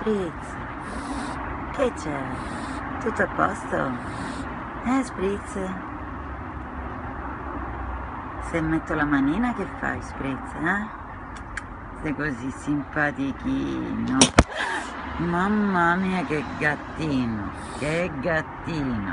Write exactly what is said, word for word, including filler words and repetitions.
Spritz, che c'è? Tutto a posto? Eh, Spritz? Se metto la manina che fai, Spritz, eh? Sei così simpatichino. Mamma mia, che gattino, che gattino.